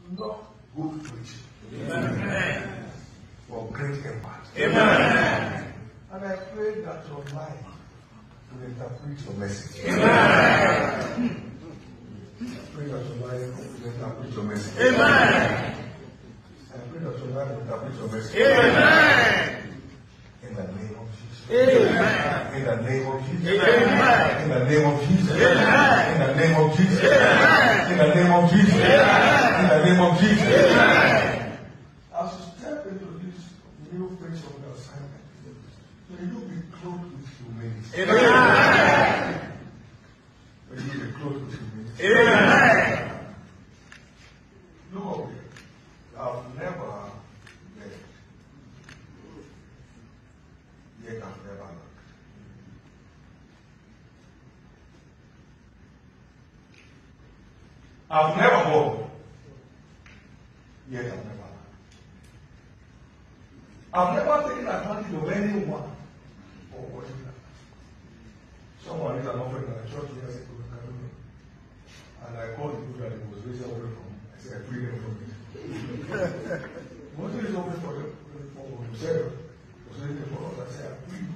Not good preaching. Amen. For great impact. Amen. And I pray that your life will interpret your message. Amen. I pray that your life will interpret your message. Amen. I pray that your life will interpret your message. Amen. In the name of Jesus. Amen. In the name of Jesus. Amen. In the name of Jesus. Amen. In the name of Jesus. Amen. In the name of Jesus. Amen. In the name of Jesus. Amen. As you step into this new phase of the assignment, may you be clothed with humility. Amen. May you be clothed with humility. Amen. Look, I've never met, yet I've never knocked. I've never won, yet I've never knocked. I've never taken advantage of anyone for what you have. Someone is an offering at a church years ago, and I called the people that he was raising away from. I said, I freed them from it. What is offering for himself? Was raising for us. I said, I freed you